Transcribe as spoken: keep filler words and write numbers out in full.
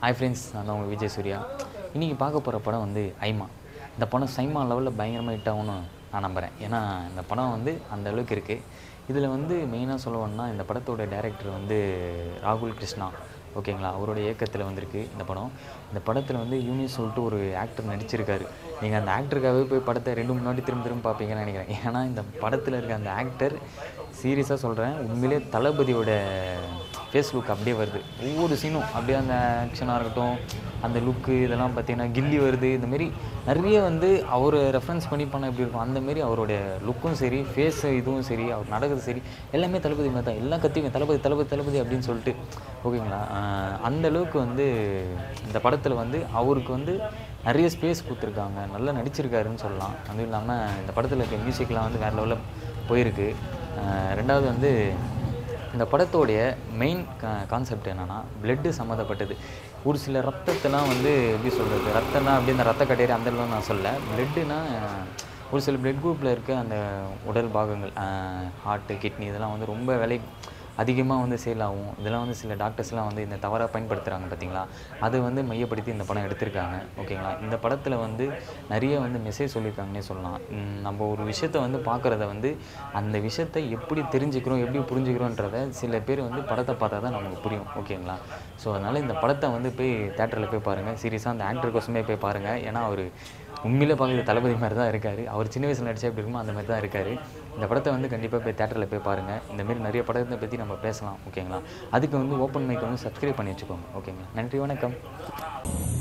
Hi friends, நான் தான் உங்கள் விஜய் சூர்யா. இன்றைக்கி பார்க்க போகிற படம் வந்து ஐமா. இந்த படம் சைமா லெவலில் பயங்கரமாக ஹிட் ஆகும்னு நான் நம்புகிறேன். ஏன்னா இந்த படம் வந்து அந்த அளவுக்கு இருக்குது. இதில் வந்து மெயினாக சொல்லணும்னா இந்த படத்தோட டைரக்டர் வந்து ராகுல் கிருஷ்ணா, ஓகேங்களா. அவரோட இயக்கத்தில் வந்திருக்கு இந்த படம். இந்த படத்தில் வந்து யூனிஸ் சொல்லிட்டு ஒரு ஆக்டர் நடிச்சிருக்காரு. நீங்கள் அந்த ஆக்டருக்காகவே போய் படத்தை ரெண்டு மூணு வாட்டி திரும்ப திரும்ப பார்ப்பீங்கன்னு நினைக்கிறேன். ஏன்னா இந்த படத்தில் இருக்க அந்த ஆக்டர், சீரியஸாக சொல்கிறேன், உண்மையிலே தளபதியோட ஃபேஸ் லுக் அப்படியே வருது. ஒவ்வொரு சீனும் அப்படியே அந்த ஆக்ஷனாக இருக்கட்டும், அந்த லுக்கு இதெல்லாம் பார்த்திங்கன்னா கில்லி வருது. இந்தமாரி நிறைய வந்து அவர் ரெஃபரன்ஸ் பண்ணி பண்ண எப்படி இருக்கும் அந்தமாரி அவருடைய லுக்கும் சரி, ஃபேஸு இதுவும் சரி, அவர் நடக்கிறது சரி, எல்லாமே தளபதி மாதிரி தான். எல்லாம் கத்திங்க தளபதி தளபதி தளபதி அப்படின்னு சொல்லிட்டு, ஓகேங்களா. அந்தளவுக்கு வந்து இந்த படத்தில் வந்து அவருக்கு வந்து நிறைய ஸ்பேஸ் கொடுத்துருக்காங்க. நல்லா நடிச்சிருக்காருன்னு சொல்லலாம். அதுவும் இல்லாமல் இந்த படத்தில் இருக்க மியூசிக்லாம் வந்து வேறு லெவலில் போயிருக்கு. ரெண்டாவது வந்து இந்த படத்தோடைய மெயின் க கான்செப்ட் என்னென்னா பிளட்டு சம்மந்தப்பட்டது. ஒரு சில ரத்தத்தெல்லாம் வந்து எப்படி சொல்கிறது, ரத்தம்னா அப்படி இந்த ரத்த கட்டையர் அந்தளவு நான் சொல்ல. பிளட்டுனா ஒரு சில பிளட் குரூப்பில் இருக்க அந்த உடல் பாகங்கள், ஹார்ட்டு, கிட்னி இதெல்லாம் வந்து ரொம்ப விலை அதிகமாக வந்து சேல் ஆகும். இதெல்லாம் வந்து சில டாக்டர்ஸ்லாம் வந்து இந்த தவறாக பயன்படுத்துகிறாங்க பார்த்தீங்களா. அதை வந்து மையப்படுத்தி இந்த படம் எடுத்திருக்காங்க, ஓகேங்களா. இந்த படத்தில் வந்து நிறைய வந்து மெசேஜ் சொல்லியிருக்காங்கன்னே சொல்லலாம். நம்ம ஒரு விஷயத்தை வந்து பார்க்குறத வந்து அந்த விஷயத்தை எப்படி தெரிஞ்சுக்கிறோம், எப்படி புரிஞ்சுக்கிறோன்றத சில பேர் வந்து படத்தை பார்த்தா தான் நமக்கு புரியும், ஓகேங்களா. ஸோ அதனால் இந்த படத்தை வந்து போய் தேட்டரில் போய் பாருங்கள். சீரியஸாக அந்த ஆக்டர் கோசமே போய் பாருங்கள். ஏன்னா அவர் உண்மையிலே பார்க்குறது தளபதி மாதிரி தான் இருக்கார். அவர் சின்ன வயசில் நடிச்சா எப்படி இருக்குமோ அந்த மாதிரி தான் இருக்கார். இந்த படத்தை வந்து கண்டிப்பாக போய் தேட்டரில் போய் பாருங்கள். இந்தமாரி நிறைய படத்தை பற்றி நம்ம பேசலாம், ஓகேங்களா. அதுக்கு வந்து ஓப்பன் மைக் வந்து சப்ஸ்கிரைப் பண்ணி வச்சுக்கோங்க, ஓகேங்களா. நன்றி, வணக்கம்.